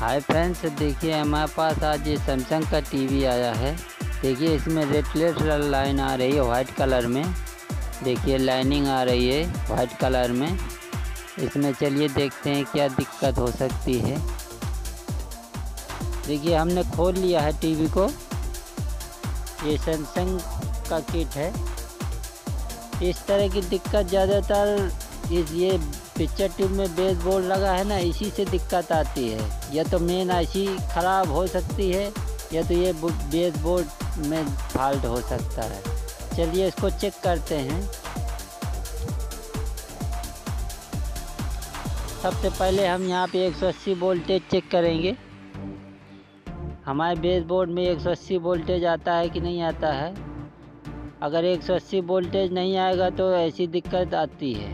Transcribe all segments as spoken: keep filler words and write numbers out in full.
Hi friends, देखिए हमारे पास आज ये सैमसंग का टीवी आया है। देखिए इसमें रेड लाइन आ रही है वाइट कलर में। देखिए लाइनिंग आ रही है वाइट कलर में। इसमें चलिए देखते हैं क्या दिक्कत हो सकती है। देखिए हमने खोल लिया है टीवी को। ये सैमसंग का किट है। इस तरह की दिक्कत ज़्यादातर इस ये पिक्चर ट्यूब में बेस बोर्ड लगा है ना, इसी से दिक्कत आती है। या तो मेन आईसी ख़राब हो सकती है या तो ये बेस बोर्ड में फॉल्ट हो सकता है। चलिए इसको चेक करते हैं। सबसे पहले हम यहाँ पे एक सौ अस्सी वोल्टेज चेक करेंगे। हमारे बेस बोर्ड में एक सौ अस्सी वोल्टेज आता है कि नहीं आता है। अगर एक सौ अस्सी वोल्टेज नहीं आएगा तो ऐसी दिक्कत आती है।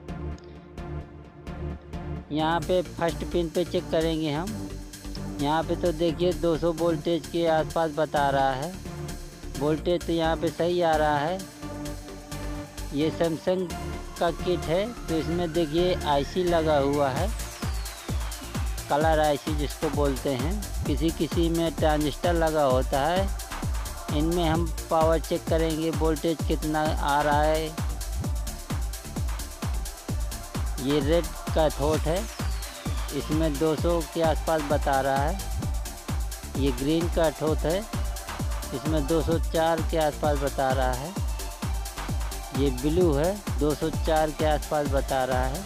यहाँ पे फर्स्ट पिन पे चेक करेंगे हम। यहाँ पे तो देखिए दो सौ वोल्टेज के आसपास बता रहा है। वोल्टेज तो यहाँ पे सही आ रहा है। ये सैमसंग का किट है तो इसमें देखिए आईसी लगा हुआ है, कलर आईसी जिसको बोलते हैं। किसी किसी में ट्रांजिस्टर लगा होता है। इनमें हम पावर चेक करेंगे, वोल्टेज कितना आ रहा है। ये रेड का थ्रोट है, इसमें दो सौ के आसपास बता रहा है। ये ग्रीन का थ्रोट है, इसमें दो सौ चार के आसपास बता रहा है। ये ब्लू है, दो सौ चार के आसपास बता रहा है।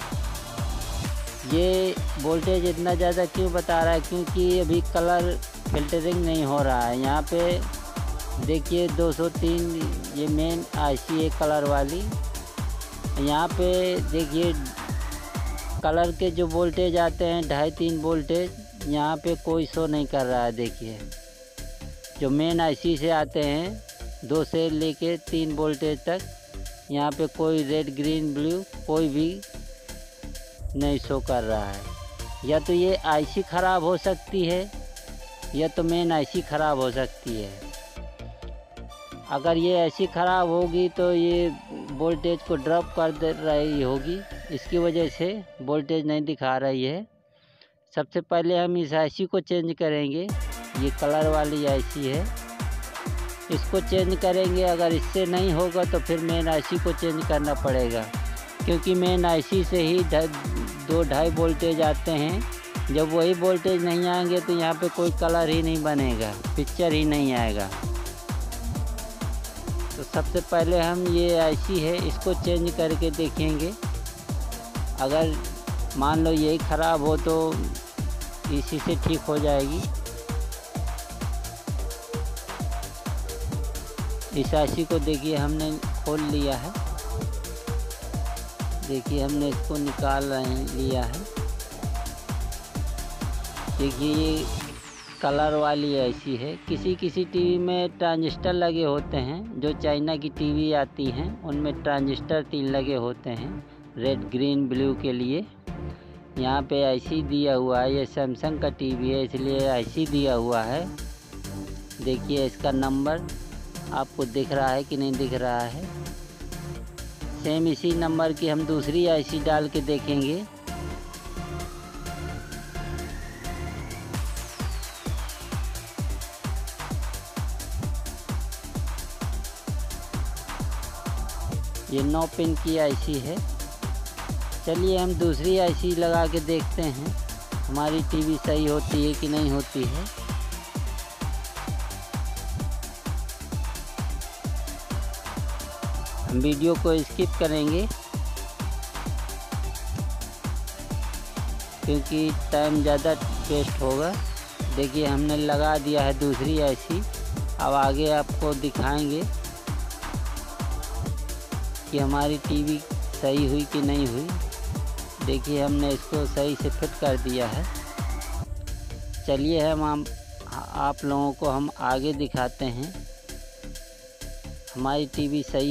ये वोल्टेज इतना ज़्यादा क्यों बता रहा है, क्योंकि अभी कलर फिल्टरिंग नहीं हो रहा है। यहाँ पे देखिए दो सौ तीन ये मेन आईसी है कलर वाली। यहाँ पे देखिए कलर के जो वोल्टेज आते हैं ढाई तीन वोल्टेज, यहाँ पे कोई शो नहीं कर रहा है। देखिए जो मेन आईसी से आते हैं दो से लेके तीन वोल्टेज तक, यहाँ पे कोई रेड ग्रीन ब्लू कोई भी नहीं शो कर रहा है। या तो ये आईसी ख़राब हो सकती है या तो मेन आईसी ख़राब हो सकती है। अगर ये ऐसी ख़राब होगी तो ये वोल्टेज को ड्रॉप कर दे रही होगी, इसकी वजह से वोल्टेज नहीं दिखा रही है। सबसे पहले हम इस आईसी को चेंज करेंगे। ये कलर वाली आईसी है, इसको चेंज करेंगे। अगर इससे नहीं होगा तो फिर मेन आईसी को चेंज करना पड़ेगा, क्योंकि मेन आईसी से ही दो ढाई वोल्टेज आते हैं। जब वही वोल्टेज नहीं आएंगे तो यहाँ पे कोई कलर ही नहीं बनेगा, पिक्चर ही नहीं आएगा। तो सबसे पहले हम ये आईसी है इसको चेंज करके देखेंगे। अगर मान लो यही ख़राब हो तो इसी से ठीक हो जाएगी। इस आईसी को देखिए हमने खोल लिया है। देखिए हमने इसको निकाल रहे लिया है। देखिए ये कलर वाली आईसी है। किसी किसी टीवी में ट्रांजिस्टर लगे होते हैं। जो चाइना की टीवी आती हैं उनमें ट्रांजिस्टर तीन लगे होते हैं, रेड ग्रीन ब्लू के लिए। यहाँ पे आईसी दिया हुआ है। ये सैमसंग का टीवी है इसलिए आईसी दिया हुआ है। देखिए इसका नंबर आपको दिख रहा है कि नहीं दिख रहा है। सेम इसी नंबर की हम दूसरी आईसी डाल के देखेंगे। ये नौ पिन की आईसी है। चलिए हम दूसरी आईसी लगा के देखते हैं हमारी टीवी सही होती है कि नहीं होती है। हम वीडियो को स्किप करेंगे क्योंकि टाइम ज़्यादा वेस्ट होगा। देखिए हमने लगा दिया है दूसरी आईसी। अब आगे आपको दिखाएंगे कि हमारी टीवी सही हुई कि नहीं हुई। देखिए हमने इसको सही से फिट कर दिया है। चलिए हम हम आप लोगों को हम आगे दिखाते हैं हमारी टीवी सही